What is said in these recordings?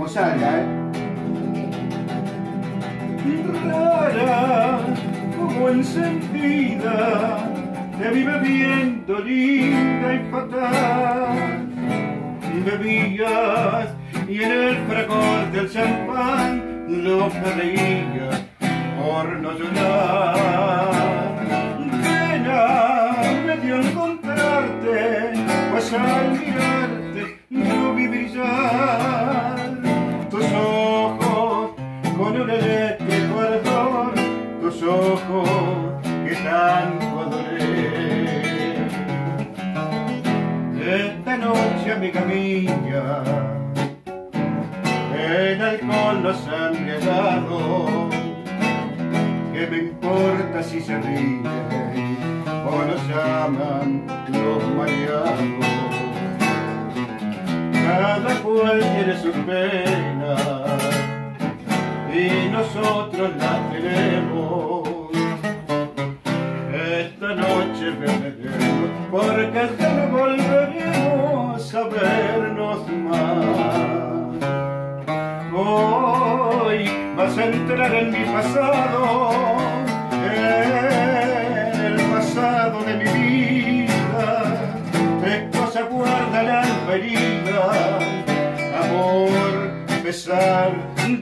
salga, Rara como encendida, te vi bebiendo linda y fatal. Bebías y en el fragor del champán lo reías por no llorar. Pena me dio encontrarte, pues al mirarte lo vi brillar. Tus ojos con un eléctrico ardor, tus ojos que tanto adoré. Esta noche, amiga mía, el alcohol nos ha embriagado. ¿Qué me importa si se ríe o nos llaman los mareados? Cada cual tiene sus penas y nosotros las tenemos. Esta noche beberemos porque ya no volveremos a vernos más. Hoy vas a entrar en mi pasado, el pasado de mi vida. ¿Qué cosa guarda la alma herida? Amor, pesar,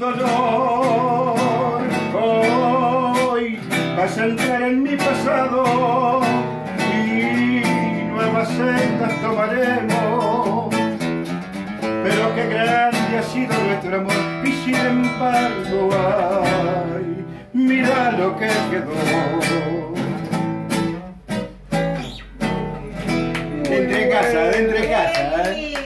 dolor. Hoy vas a entrar en mi pasado y nuevas sendas tomaremos. Pero qué grande ha sido nuestro amor y sin embargo, ay, mira lo que quedó. de entre casa,